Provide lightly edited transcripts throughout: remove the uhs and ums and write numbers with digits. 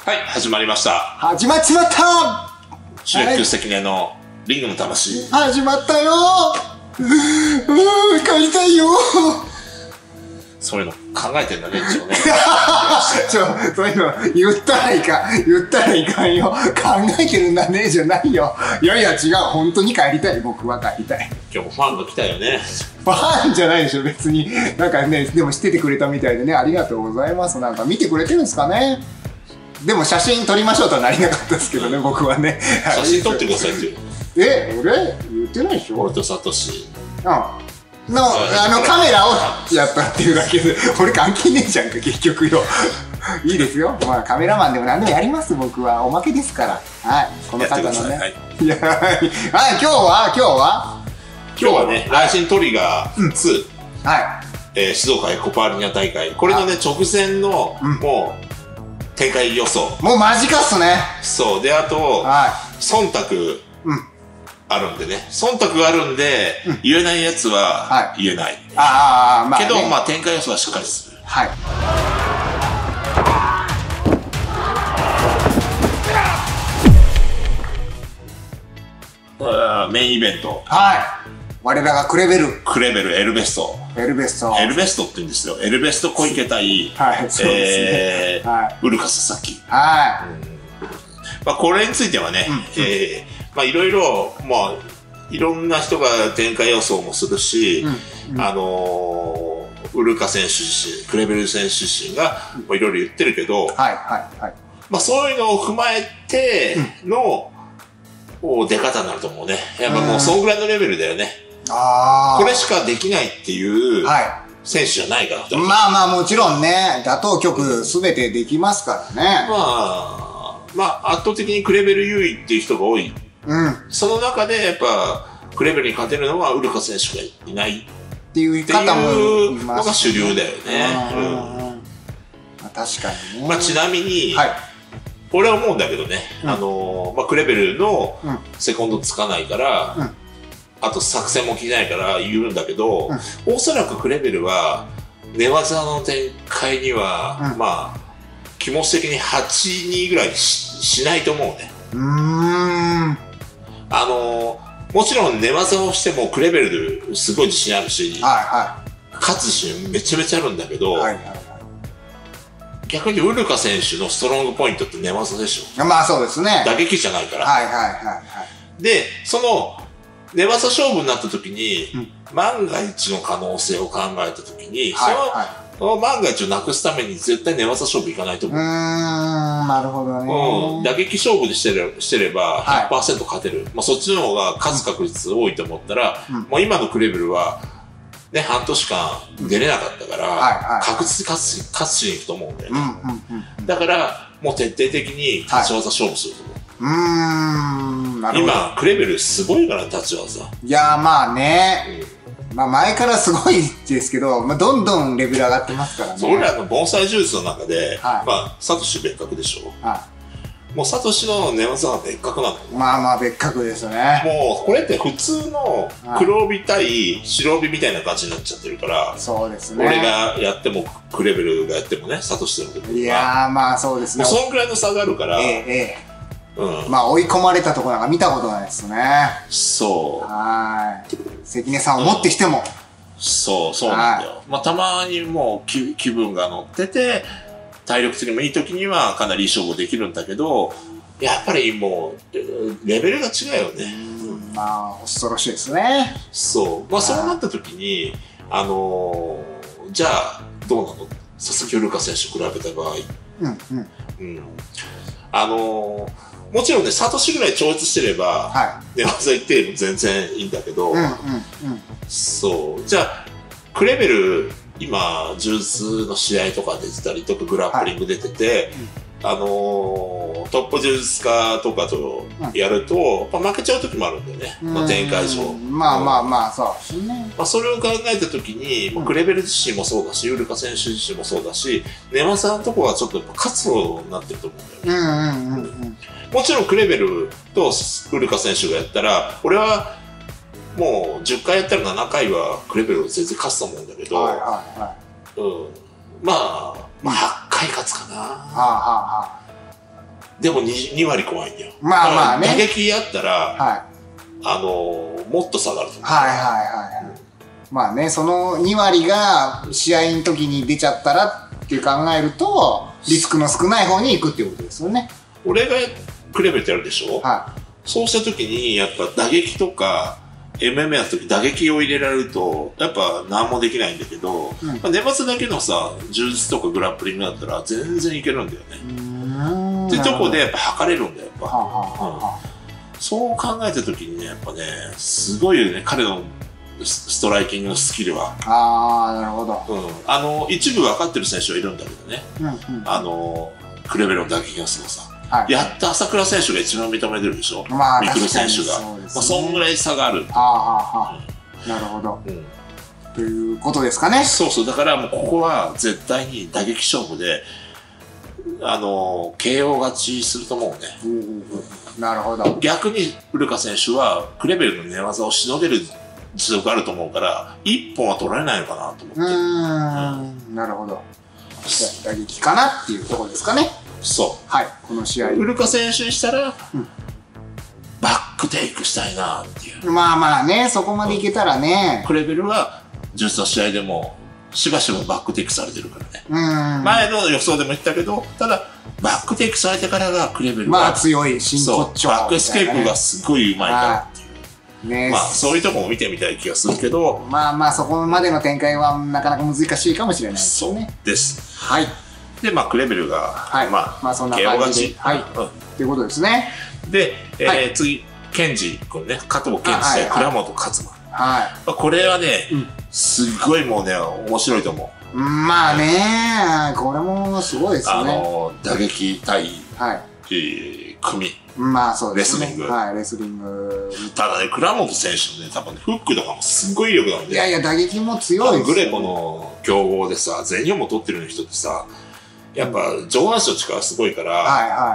はい、始まりました。 始まっちまった。 シュレック関根のリングの魂。 始まったよ帰りたいよそういうの考えてんだね、一応ね。 そういうの言ったらいかんよ。考えてるんだねじゃないよ。いやいや違う、本当に帰りたい。僕は帰りたい。 今日もファンが来たよね。 ファンじゃないでしょ別に。なんかね、でも知っててくれたみたいでね、ありがとうございます。なんか見てくれてるんですかね。でも写真撮りましょうとはなりなかったですけどね、僕はね。 写真撮ってくださいって言う。 俺言ってないでしょ。 俺とサトシ。 カメラをやったっていうだけで、俺関係ねえじゃんか結局よ。いいですよ、まあカメラマンでも何でもやります。僕はおまけですから。はい、この方のね。はい、今日はね、ライジントリガー2、はい、静岡エコパーリニャ大会、これのね直前のもう展開予想。もう間近っすね。そうで、あと忖度あるんでね、忖度があるんで、言えないやつは言えない。けど、まあ展開予想はしっかりする。はい。メインイベント。はい。我らがクレベルエルベストって言うんですよ。エルベスト小池対、ウルカ佐々木。はい。まあこれについてはね、まあいろいろ、まあいろんな人が展開予想もするし、ウルカ選手自身、クレベル選手自身がいろいろ言ってるけど、まあそういうのを踏まえての出方になると思うね。やっぱもうそんぐらいのレベルだよね。これしかできないっていう選手じゃないから。まあまあもちろんね、打倒曲すべてできますからね。まあ圧倒的にクレベル優位っていう人が多い。その中でやっぱクレベルに勝てるのはウルカ選手がいないっていうのが主流だよね。確かにね。まあちなみに俺は思うんだけどね、まあクレベルのセコンドつかないから、あと作戦も聞いてないから言うんだけど、おそらくクレベルは寝技の展開にはまあ気持ち的に8-2ぐらいに しないと思うね。もちろん寝技をしてもクレベルすごい自信あるし、勝つ自信めちゃめちゃあるんだけど、逆にウルカ選手のストロングポイントって寝技でしょ。まあそうですね。打撃じゃないから。で、その寝技勝負になった時に、万が一の可能性を考えた時に、その万が一をなくすために絶対寝技勝負いかないと思う。なるほどね。打撃勝負でしてれば 100% 勝てる。まあそっちの方が勝つ確率多いと思ったら、もう今のクレベルは、ね、半年間出れなかったから、確実に勝ちに行くと思うんだよね。だから、もう徹底的に立ち技勝負すると思う。今、クレベルすごいから、立ち技。いやまあね。まあ前からすごいですけど、まあどんどんレベル上がってますからね。俺らの盆栽柔術の中で、まあ、サトシ別格でしょ。もうサトシの寝技は別格なの。まあまあ別格ですね。もうこれって普通の黒帯対白帯みたいな感じになっちゃってるから。そうですね。俺がやってもクレベルがやってもね、サトシでも。いやーまあそうですね。そんぐらいの差があるから。まあ追い込まれたところなんか見たことないですね。そう。関根さんをもってしても。そうなんだよ。まあたまにもう気分が乗ってて、体力的にもいい時にはかなりいい勝負できるんだけど、やっぱりもうレベルが違うよね。まあ恐ろしいですね。そう。まあそうなった時にじゃあどうなの？佐々木ウルカ選手と比べた場合、もちろんね、サトシぐらい超越してれば寝技言っても全然いいんだけど、そう。じゃあクレベル今、柔術の試合とか出てたり、とかグラップリング出てて、トップ柔術家とかとやると、負けちゃう時もあるんだよね、展開上。まあまあまあ、そうですね。それを考えた時に、クレベル自身もそうだし、ウルカ選手自身もそうだし、寝技のとこはちょっと勝つようになってると思うんだよね。もちろんクレベルとウルカ選手がやったら、俺は、もう10回やったら7回はクレベルを全然勝つと思うんだけど、まあ8回勝つかな。 でも 2割怖いんだよ。 まあまあね。 打撃やったら、もっと下がると思う。 はいはいはい。まあね、その2割が試合の時に出ちゃったらって考えると、リスクの少ない方に行くっていうことですよね。 俺がクレベルってやるでしょ。 はい。 そうした時に、やっぱ打撃とか、MMA やった時打撃を入れられると、やっぱ何もできないんだけど、年末だけのさ、柔術とかグラップリングだったら全然いけるんだよね。ってとこでやっぱ測れるんだよ、やっぱ。そう考えた時にね、やっぱね、すごいよね、彼のストライキングのスキルは。 ああ、なるほど。 一部分かってる選手はいるんだけどね。クレベルの打撃のすごさ。やった朝倉選手が一番認めてるでしょ。 まあ、 ミクル選手が。そんぐらい差がある。 なるほど。ということですかね。 そうそう。だからもうここは絶対に打撃勝負で、KO 勝ちすると思うね。 なるほど。 逆にウルカ選手はクレベルの寝技をしのげる実力あると思うから、一本は取られないのかなと思って。 なるほど。打撃かなっていうところですかね。 そう。 はい。この試合。 ウルカ選手にしたら、バックテイクしたいなっていう。 まあまあね、そこまでいけたらね。 クレベルは、ジュースの試合でも、しばしばバックテイクされてるからね。前の予想でも言ったけど、ただ、バックテイクされてからがクレベルが。 まあ強い、真骨頂。 バックエスケープがすごい上手いからっていう。まあ、そういうとこも見てみたい気がするけど。 まあまあ、そこまでの展開はなかなか難しいかもしれないですね。 そうです。 はい。 で、まあ、クレベルが、 まあ、そんな感じで。はい。っていうことですね。 で、次、ケンジ君ね、加藤健二と倉本勝馬。はい。これはね、すっごいもうね、面白いと思う。 まあね、これもすごいですね。 打撃対、組。 まあそうですね。レスリング。 はい、レスリング。 ただね、倉本選手のね、多分フックとかもすごい威力なんで。 いやいや、打撃も強いです。 グレコの強豪でさ、全日本も取ってる人ってさ、やっぱ上半身の力すごいから、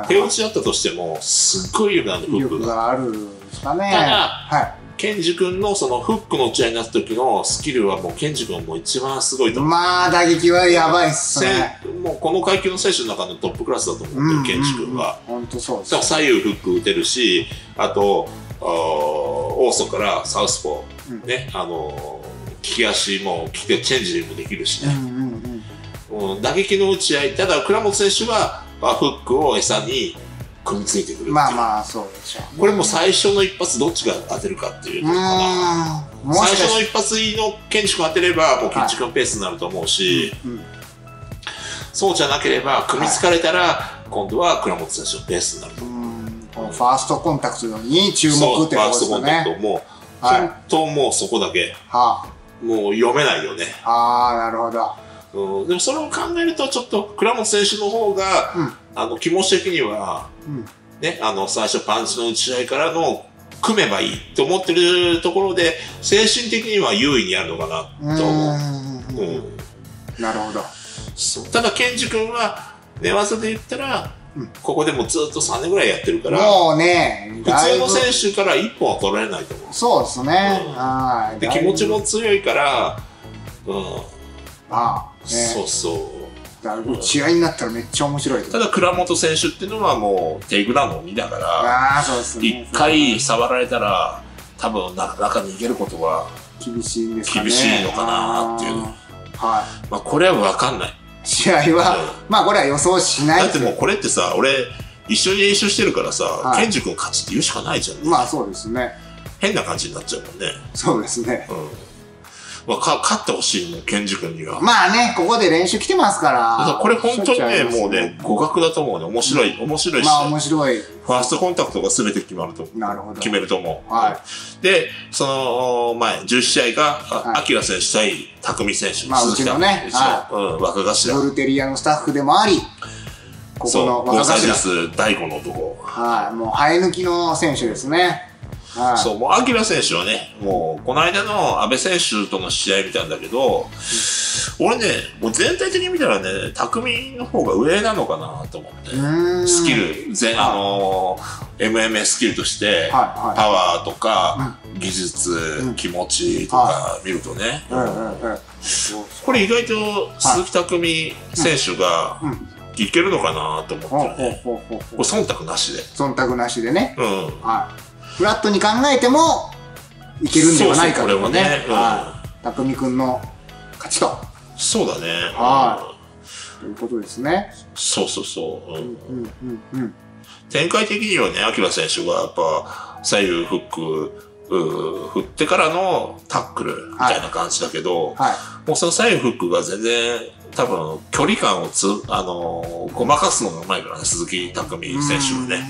手打ちだったとしても、すっごい威力なんで、フックが。 威力があるんですかね。 ただ、ケンジ君のそのフックの打ち合いになった時のスキルはもうケンジ君も一番すごいと思う。 まあ、打撃はやばいっすね。 もうこの階級の選手の中のトップクラスだと思うんだよ、ケンジ君は。 本当そうです。 左右フック打てるし、あと、オーソからサウスポー、ね、利き足も利き手チェンジもできるしね。打撃の打ち合い、ただ倉本選手はフックを餌に組みついてくる。 まあまあ、そうでしょう。 これも最初の一発どっちが当てるかっていうのかな。最初の一発のケンジ君当てれば、もうケンジ君ペースになると思うし、そうじゃなければ、組みつかれたら、今度は倉本選手のペースになると思う。 ファーストコンタクトに注目ってことですね。 ファーストコンタクトも、本当もうそこだけ、もう読めないよね。 なるほど。 でもそれを考えると、ちょっと倉本選手の方が、気持ち的には、ね、最初パンチの打ち合いからの組めばいいと思ってるところで、精神的には優位にあるのかなと思う。 なるほど。 ただ、ケンジ君は寝技で言ったら、ここでもずっと3年ぐらいやってるから、 もうね、 普通の選手から1本は取られないと思う。 そうですね。 で、気持ちも強いから、そうそう。 打ち合いになったらめっちゃ面白い。 ただ倉本選手っていうのはもうテイクダウンの鬼だから、一回触られたら多分中に逃げることは厳しいんですかね。 厳しいのかなっていう。まあこれは分かんない。 試合は、まあこれは予想しない。 だってもうこれってさ、俺一緒に練習してるからさ、ケンジ君勝ちって言うしかないじゃん。 まあそうですね。 変な感じになっちゃうもんね。 そうですね。 勝ってほしいもん、ケンジ君には。 まあね、ここで練習来てますから。 これ本当にね、もうね、互角だと思うね。面白いし。 まあ面白い。 ファーストコンタクトが全て決めると思う。で、その前、10試合が、アキラ選手対匠選手。 まあうちのね、 若頭。 ドルテリアのスタッフでもあり、 ここの若頭。第5の男。 もう生え抜きの選手ですね。 そう、もう、アキラ選手はね、もう、この間の安倍選手との試合見たんだけど、俺ね、もう全体的に見たらね、匠の方が上なのかなと思って。スキル、MMA スキルとして、パワーとか、技術、気持ちとか見るとね、これ意外と鈴木匠選手が、 いけるのかなと思ってね。これ忖度なしで。 忖度なしでね。はい。フラットに考えても、いけるんではないかというね。匠くんの勝ちと。 そうだね。 はい。ということですね。 そうそうそう。展開的にはね、アキラ選手がやっぱ左右フック振ってからのタックルみたいな感じだけど、もうその左右フックが全然多分距離感をごまかすのがうまいからね、鈴木匠選手はね。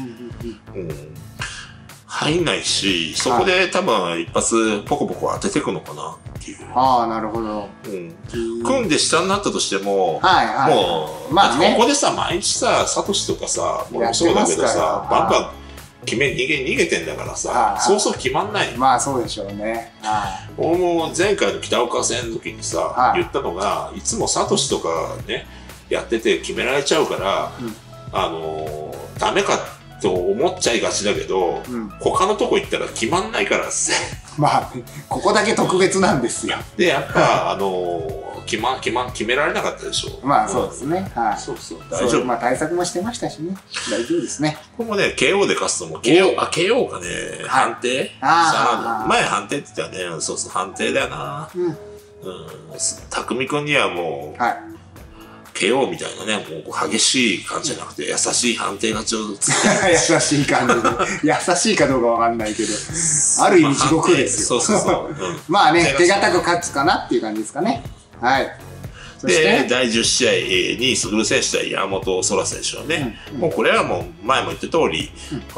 入んないし、そこで多分一発ポコポコ当ててくのかなっていう。 ああ、なるほど。 組んで下になったとしても、もう、ここでさ、毎日さ、サトシとかさ、もうそうだけどさ、バンバン逃げてんだからさ、そうそう決まんない。 まあそうでしょうね。 俺も前回の北岡戦の時にさ、言ったのが、いつもサトシとかね、やってて決められちゃうから、ダメかと思っちゃいがちだけど、他のとこ行ったら決まんないからっす。 まあ、ここだけ特別なんですよ。 で、やっぱ、決められなかったでしょ。 まあそうですね。はい。 そうそう。大丈夫。 まあ対策もしてましたしね。大丈夫ですね。 ここもね、KO で勝つとも、KO かね、判定前判定って言ったらね、そうそう、判定だよな。匠くんにはもう、KO みたいなね、もう激しい感じじゃなくて、優しい判定がちょうどついて優しい感じで。優しいかどうかわかんないけど、ある意味地獄ですよ。 そうそうそう。 まあね、手堅く勝つかなっていう感じですかね。はい。 で、第10試合に優選手対山本空選手はね、もうこれはもう前も言った通り、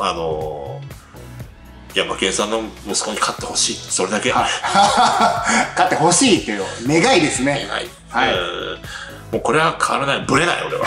山健さんの息子に勝ってほしい。それだけ。 勝ってほしいっていう願いですね。 はい。もうこれは変わらない。ぶれない、俺は。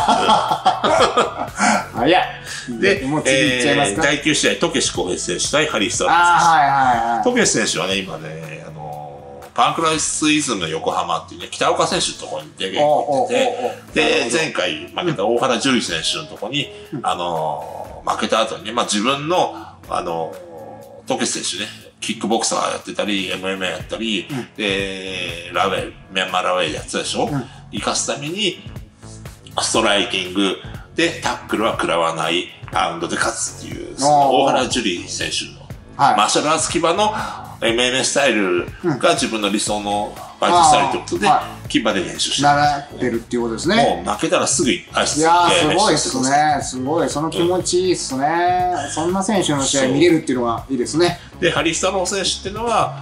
早い。 で、 もう次いっちゃいますか。 第9試合、渡慶志浩平選手対ハリー・スター選手。渡慶志選手はね、今ね、パンクラスイズム横浜っていうね、北岡選手のところに出稽古ってて、で、前回負けた大原樹里選手のところに、負けた後にね、まあ自分の、渡慶志選手ね、キックボクサーやってたり、MMA やったり、で、ミャンマーラウェイやってたでしょ、生かすために、ストライキングでタックルは食らわない、パウンドで勝つっていう、その大原樹里選手の、マーシャルアーツ基盤の MMA スタイルが自分の理想のファイトスタイルということで、牙で練習して習ってるっていうことですね。 もう負けたらすぐ挨拶。 いやー、すごいっすね。すごい。その気持ちいいっすね。そんな選手の試合見れるっていうのがいいですね。 で、ハリー・スタロー選手っていうのは、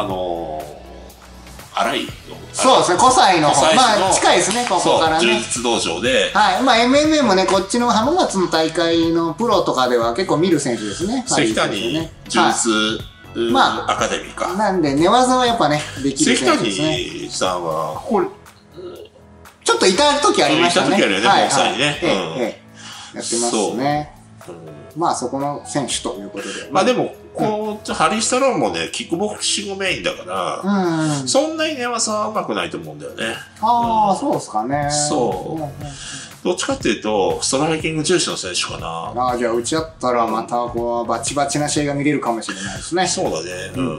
荒井。 そうですね、湖西の方。まあ、近いですね、ここからね。 柔術道場で。 はい。まあ、MMA もね、こっちの浜松の大会のプロとかでは結構見る選手ですね。 関谷柔術アカデミーか。 なんで、寝技はやっぱね、できる選手ですね。 関谷さんは、 ちょっといた時ありましたね。 いた時あるよね、盆栽にね。 やってますね。まあ、そこの選手ということで。 まあでも、ハリー・スタローンもね、キックボクシングメインだから、そんなに寝技はうまくないと思うんだよね。 ああ、そうですかね。 そう。どっちかっていうと、ストライキング重視の選手かな。 ああ、じゃあ、打ち合ったらまた、バチバチな試合が見れるかもしれないですね。 そうだね。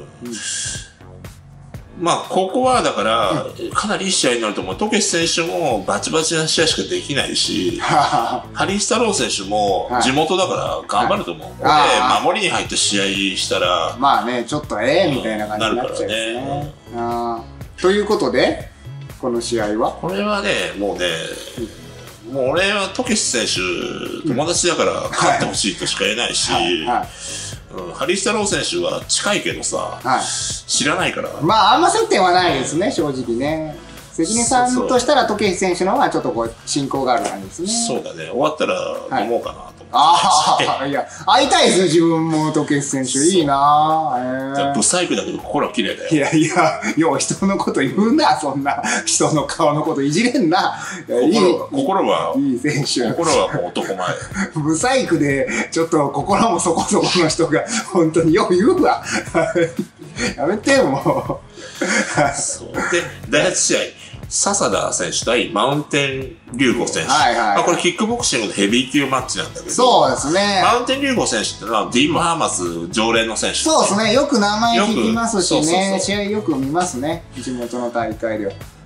まあ、ここはだから、かなりいい試合になると思う。渡慶志選手もバチバチな試合しかできないし、ハリー・スタロー選手も地元だから頑張ると思う。で、守りに入って試合したら、 まあね、ちょっとみたいな感じになっちゃうんですね。ということで、この試合はこれはね、もうね、もう俺は渡慶志選手、友達だから勝ってほしいとしか言えないし、ハリー・スタロー選手は近いけどさ、知らないから。 まあ、あんま接点はないですね、正直ね。関根さんとしたら、渡慶志選手の方がちょっとこう、親交がある感じですね。 そうだね。終わったら飲もうかなと思って。 ああ、いや、会いたいですね、自分も渡慶志選手。いいなぁ。 ブサイクだけど心は綺麗だよ。 いやいや、よう人のこと言うな、そんな。人の顔のこといじれんな。 心は、 いい選手。 心はもう男前。 ブサイクで、ちょっと心もそこそこの人が、本当によく言うわ。やめて、もう。そう。で、第8試合。笹田選手対マウンテン龍吾選手。これキックボクシングのヘビー級マッチなんだけど。 そうですね。 マウンテン龍吾選手ってのはディープハーマス常連の選手。 そうですね。よく名前聞きますしね。試合よく見ますね。地元の大会では。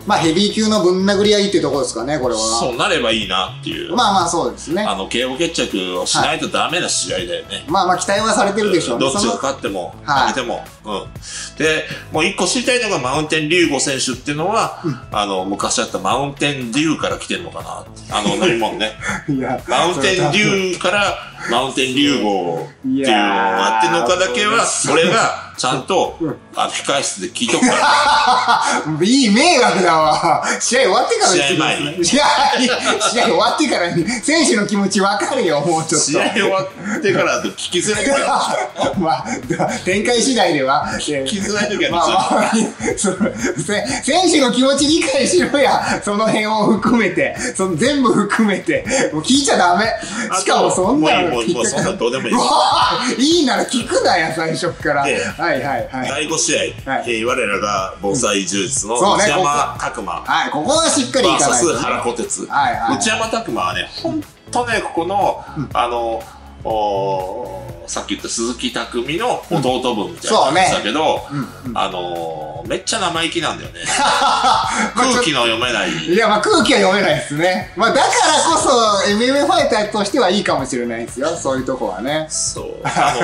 まあヘビー級のぶん殴り合いっていうところですかね、これは。 そうなればいいなっていう。 まあまあそうですね。 KO 決着をしないとダメな試合だよね。 まあまあ期待はされてるでしょうね。 どっちが勝っても、負けても。で、もう一個知りたいのがマウンテンリュウゴ選手っていうのは、昔あったマウンテンデューから来てるのかな。飲み物ね。マウンテンデューからマウンテンリュウゴっていうのをやってるのかだけは、俺がちゃんと、控室で聞いとくから。 いい迷惑だわ。試合終わってから試合前に。 試合終わってからに、選手の気持ち分かるよ、もうちょっと。 試合終わってからだと聞きづらいけど。 まあ、展開次第では。 聞きづらい時は選手の気持ち理解しろや。その辺を含めて、全部含めて。もう聞いちゃダメ。しかもそんなのもうそんなどうでもいい。 いいなら聞くなや、最初から。はいはいはい。 第5試合、我らが防災柔術の内山拓磨。 はい、ここはしっかりいかないと。 VS原小鉄。内山拓磨はね、ほんとね、ここの、さっき言った鈴木匠の弟分みたいなやつだけど、めっちゃ生意気なんだよね。空気の読めない。 いや、まあ空気は読めないですね。まあだからこそ MMA ファイターとしてはいいかもしれないですよ。そういうとこはね。 そう。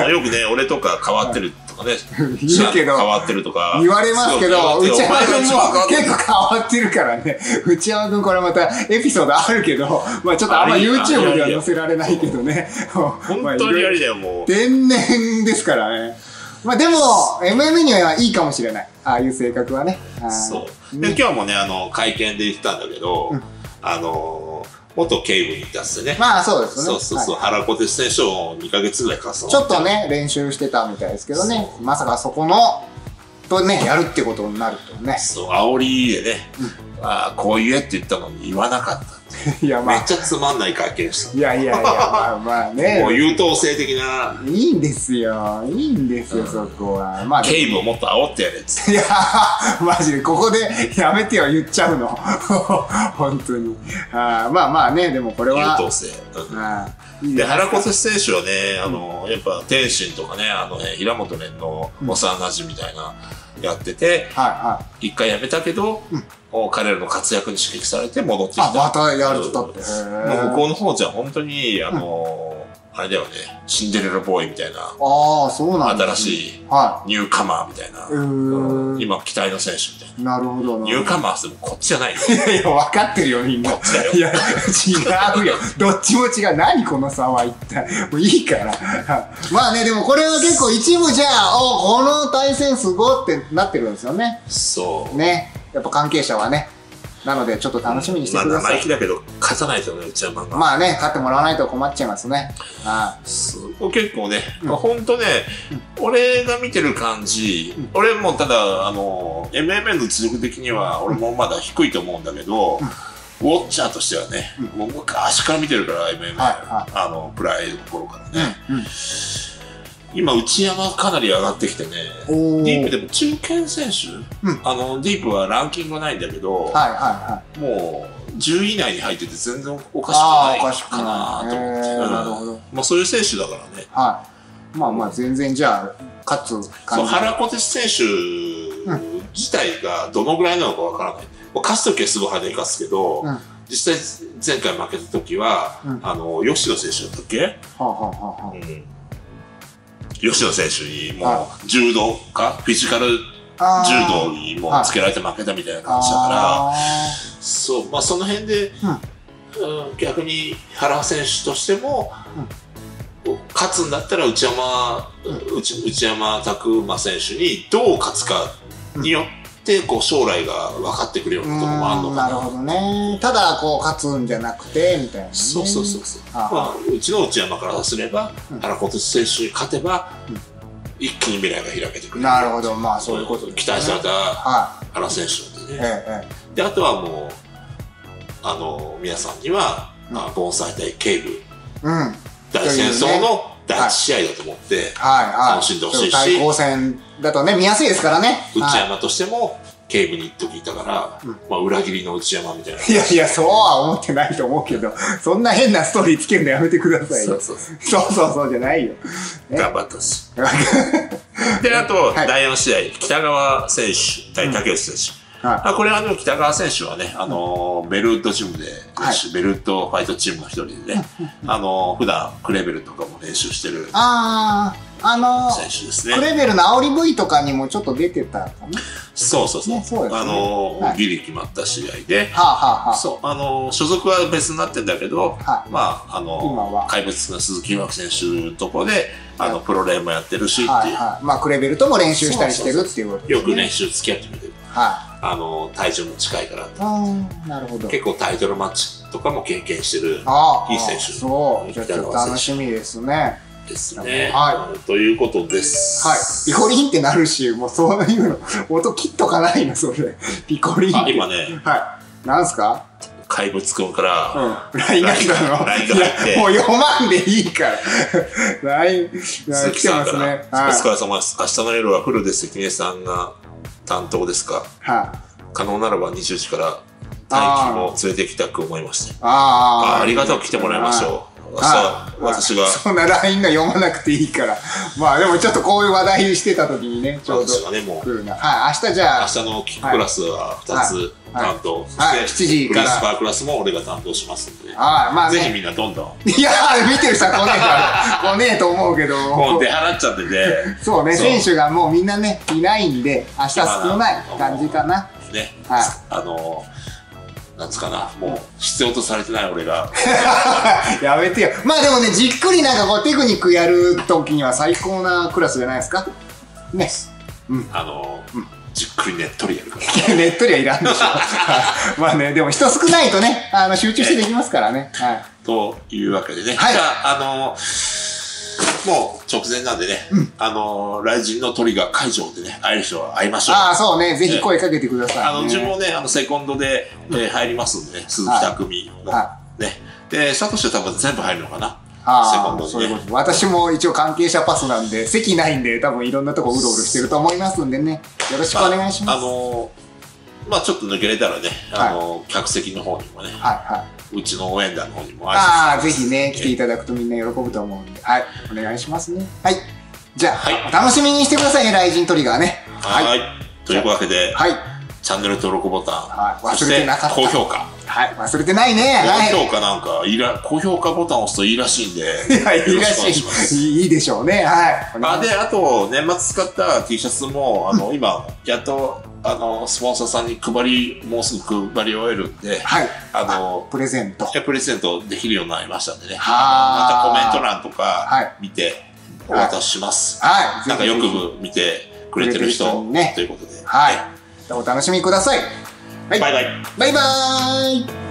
よくね、俺とか変わってるとかね。 言うけど。 変わってるとか。 言われますけど、内山君も結構変わってるからね。内山君これまたエピソードあるけど、まあちょっとあんま YouTube では載せられないけどね。 本当にありだよ、もう。 天然ですからね。まあでも、MMA にはいいかもしれない。ああいう性格はね。 そう。で、今日もね、会見で言ったんだけど、元警部にいたっすね。 まあそうですね。 そう。原小鉄選手を2ヶ月ぐらいかそちょっとね、練習してたみたいですけどね。まさかそこの、とね、やるってことになるとね。 そう、煽りでね、こう言えって言ったのに言わなかった。いや、まあ。めっちゃつまんない会見した。 いや、まあね。 もう優等生的な。 いいんですよ、そこは。まあ。 警部をもっと煽ってやれっつって。 いや、マジで、ここでやめてよ、言っちゃうの。本当に。まあね、でもこれは。 優等生。で、原小鉄選手はね、やっぱ天心とかね、平本蓮の幼馴染みたいな、やってて、一回辞めたけど、彼らの活躍に刺激されて戻ってきた。 またやるとって。 向こうの方じゃ本当に、あれだよね、シンデレラボーイみたいな。 そうなんだ。 新しいニューカマーみたいな。今期待の選手みたいな。 なるほど。 ニューカマーでもこっちじゃない。 いや、分かってるよ、みんな。 こっちだよ。 いや、違うよ。どっちも違う。何この差は一体。もういいから。まあね、でもこれは結構一部じゃあ、この対戦すごってなってるんですよね。 そう。 ね。やっぱ関係者はね。なので、ちょっと楽しみにしてください。 生意気だけど、勝たないとね、内山が。 まあね、勝ってもらわないと困っちゃいますね。 結構ね、ほんとね、俺が見てる感じ、俺もただ、MMA の実力的には、俺もまだ低いと思うんだけど、ウォッチャーとしてはね、もう昔から見てるから、MMA。プライドの頃からね。今、内山かなり上がってきてね、ディープでも中堅選手、ディープはランキングはないんだけど、もう10位以内に入ってて全然おかしくないかなと思って。なるほど。まあそういう選手だからね。 まあ全然じゃあ、勝つ感じ。 原小鉄選手自体がどのぐらいなのかわからない。勝つときはすごい派手に勝つけど、実際前回負けたときは、吉野選手だったっけ？吉野選手にもう柔道かフィジカル柔道にもつけられて負けたみたいな感じだから、そう、まあその辺で、逆に原選手としても、勝つんだったら内山拓磨選手にどう勝つかによってこう将来が分かってくるようなところもあるのかな。 なるほどね。ただこう勝つんじゃなくてみたいな、ね。 そう。まあうちの内山からすれば、原小鉄選手に勝てば、一気に未来が開けてくる。 なるほど、まあそういうことですね。 期待された原選手なんでね。であとはもう皆さんには盆栽対警部大戦争の第一試合だと思って楽しんでほしいし、 対抗戦だとね見やすいですからね。 内山としても警部に一時いたから、まあ裏切りの内山みたいな。 いやそうは思ってないと思うけど、そんな変なストーリーつけるのやめてくださいよ。そうじゃないよ。 頑張ったし。であと第4試合、北川選手対竹内選手。 これは北川選手はね、ベルウッドジムで、ベルウッドファイトチームの一人でね、普段クレベルとかも練習してる選手ですね。 クレベルの煽り V とかにもちょっと出てたかな。 そう。ギリ決まった試合で、所属は別になってんだけど、怪物の鈴木優選手のところで、プロレーもやってるしっていう。 クレベルとも練習したりしてるっていうことですね。 よく練習付き合ってくれてる。体重も近いから。 なるほど。 結構タイトルマッチとかも経験してるいい選手。 そう。じゃあちょっと楽しみですね。 ですね。ということです。 ピコリンってなるし、もうそういうの、音切っとかないの、それ。ピコリン。 今ね。 なんすか？ 怪物くんから、 LINE が来たの。 LINE が入って。 もう読まんでいいから。LINE 来てますね。 お疲れ様です。明日の夜はフルで関根さんが担当ですか？可能ならば20時から大輝も連れてきたく思いました。ありがたく来てもらいましょう。私がそんな LINE が読まなくていいから。でもちょっとこういう話題してた時にね、ちょうど来るな。明日じゃあ明日のキッククラスは2つ担当、そして 7時からフリースパークラスも俺が担当しますんで、ぜひみんなどんどん。 いや見てる人は来ねえと思うけど、 もう出払っちゃってて、 そうね、選手がもうみんなねいないんで明日少ない感じかな。 ね、なんつかな、もう必要とされてない俺がやめてよ。でもね、じっくりなんかこうテクニックやる時には最高なクラスじゃないですかね。 じっくりねっとりやるからねっとりはいらんでしょ。でも人少ないとね、集中してできますからね。 というわけでね、じゃあもう直前なんでね、雷神のトリガー会場でね、会える人は会いましょう。 そうね、ぜひ声かけてください。 自分もね、セコンドで入りますんでね、鈴木匠がね。で、サトシは多分全部入るのかな。セコンドでね。 私も一応関係者パスなんで、席ないんで、多分いろんなとこうろうろしてると思いますんでね。よろしくお願いします。 ちょっと抜けれたらね、客席の方にもね、うちの応援団の方にもぜひね、来ていただくとみんな喜ぶと思うんで、お願いしますね。じゃあ、お楽しみにしてくださいね、雷神トリガーね。 というわけで、チャンネル登録ボタン、 忘れてなかった。 高評価。 忘れてないね。 高評価なんか、高評価ボタンを押すといいらしいんで、 いいらしい。いいでしょうね。で、 あと、年末使った T シャツも、今、やっと、スポンサーさんにもうすぐ配り終えるんで、 プレゼントできるようになりましたんでね。またコメント欄とか見てお渡しします。なんかよく見てくれてる人ということで。 お楽しみください。 バイバイ。 バイバイ。